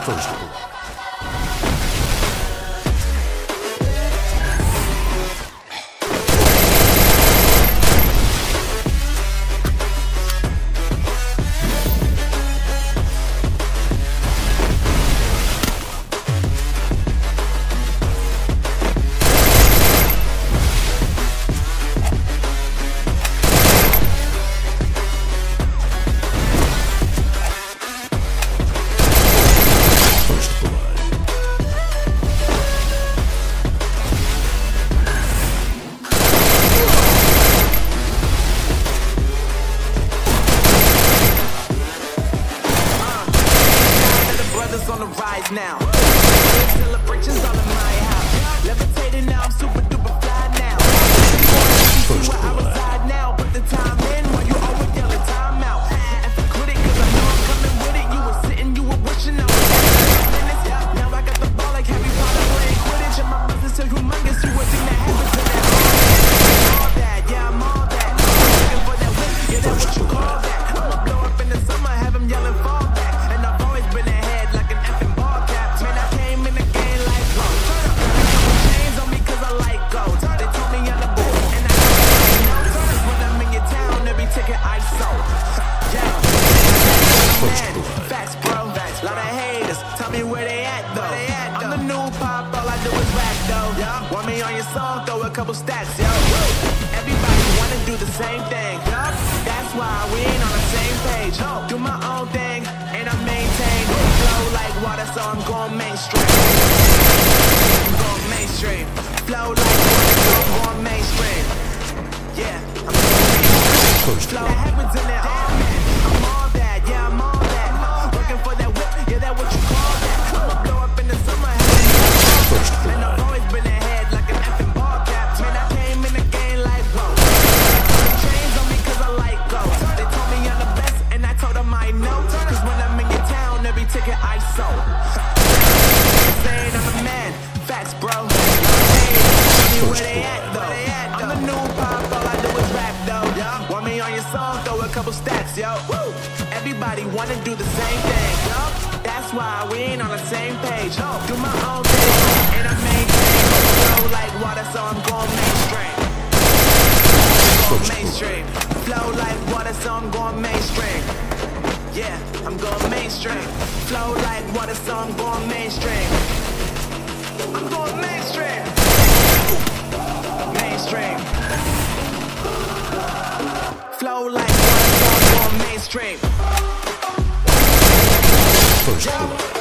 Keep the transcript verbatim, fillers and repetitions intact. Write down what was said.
First blood. On the rise now. Celebrations all in my house. Levitating now, I'm super duper fly now. See where I reside now, put the time in while you always yelling time out. And for critic, cause I know I'm coming with it. You were sitting, you were wishing I was at minutes. Now I got the ball like Harry Potter playing Quidditch. And my brothers so humongous, you would think that happens to that. All that, yeah, I'm all that. Looking for that whip, yeah, that's what you call that. I'ma blow up in the summer, have him yelling fall back. And I've always been ahead like an effing ball cap. Man, I came in the game like go. Chains on me cause I like gold. They told me I'm the boo, and I know cause when I'm in your town, every ticket I sold. Yeah, man, facts bro, facts. Lot of haters, tell me where they at though. I'm the new pop, all I do is rap though. Want me on your song, throw a couple stacks, yo. Everybody wanna do the same thing. That's why we ain't on the same page. Do my own thing, and I maintain. Flow like water, so I'm going mainstream. I'm going mainstream. Flow like water, so I'm going mainstream. Yeah, I'm going mainstream. Flow happens in there, all man. I'm all that, yeah, I'm all that. Working for that whip, yeah, that what you call that. I'ma blow up in the summer, and I've always been ahead like an effing ball cap. Man, I came in the game like whoa. Chains on me cause I like gold. They told me I'm the best, and I told them I know. Cause when I'm in your town, every ticket I sold. Saying I'm a man, facts bro. Hey, tell me where they at though. I'm the new pop, all I do is rap though. Want me on your song, throw a couple stacks, yo. Everybody wanna do the same thing, yo. That's why we ain't on the same page. Do my own thing, and I maintain. Flow like water, so I'm going mainstream. Going mainstream. Flow like water, so I'm going mainstream. Yeah, I'm going mainstream. Flow like water, so I'm going mainstream. I'm going mainstream. Mainstream. Flow like water, so I'm going mainstream. First blood.